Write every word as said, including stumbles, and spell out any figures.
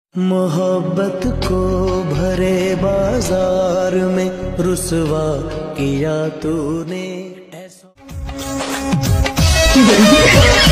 मोहब्बत को भरे बाजार में रुसवा किया तूने ऐसा